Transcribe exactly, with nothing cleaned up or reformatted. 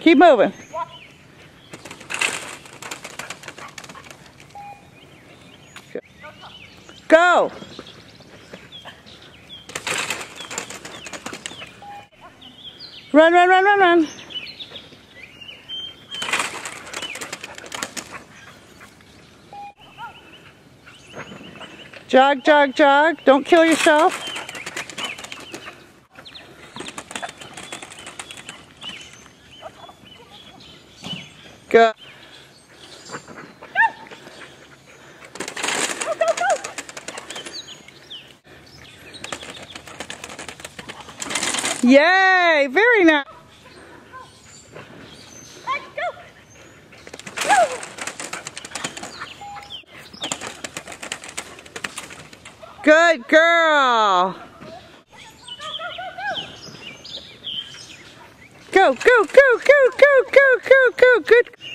Keep moving. Go. Run, run, run, run, run. Jog, jog, jog. Don't kill yourself. Go. Yay! Very nice. Let's go. Go. Good girl. Go, go, go, go, go, go, go, go. Good.